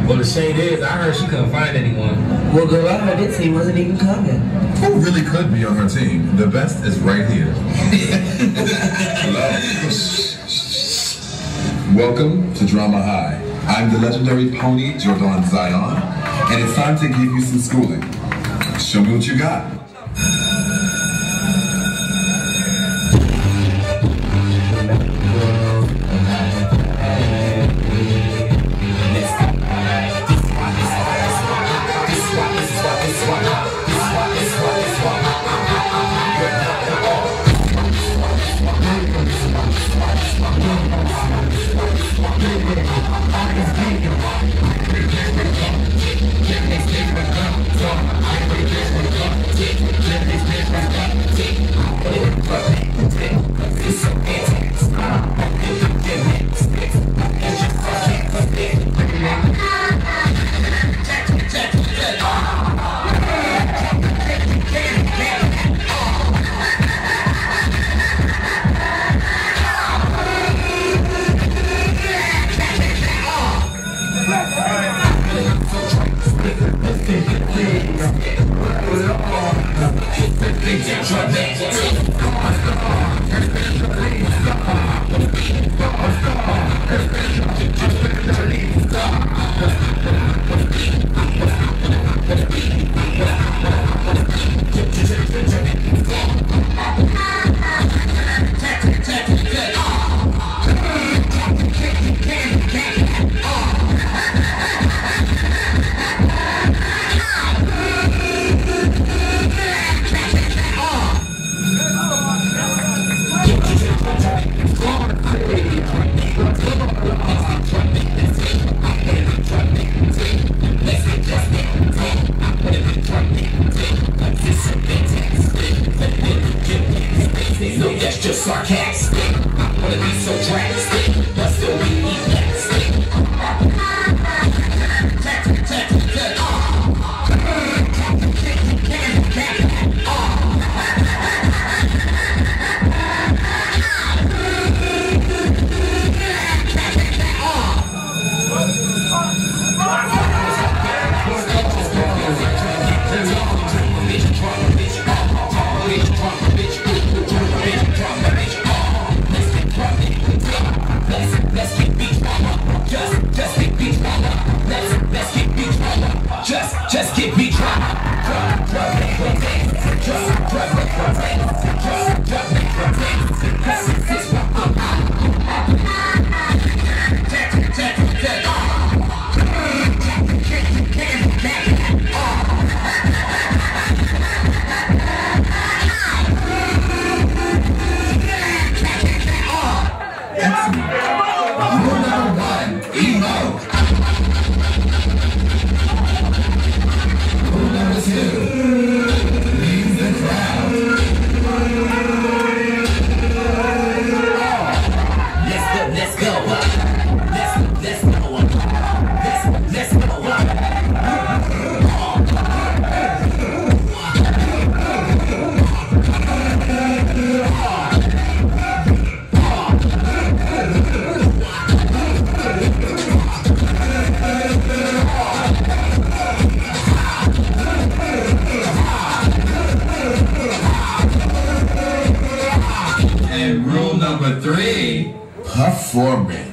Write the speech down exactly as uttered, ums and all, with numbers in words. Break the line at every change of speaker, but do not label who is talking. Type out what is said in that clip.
Well, the shade is, I heard she couldn't find anyone.
Well, girl, I heard this team wasn't even coming.
Who really could be on her team? The best is right here. Hello. Welcome to Drama High. I'm the legendary pony, Jordan Zion, and it's time to give you some schooling. Show me what you got.
Performance.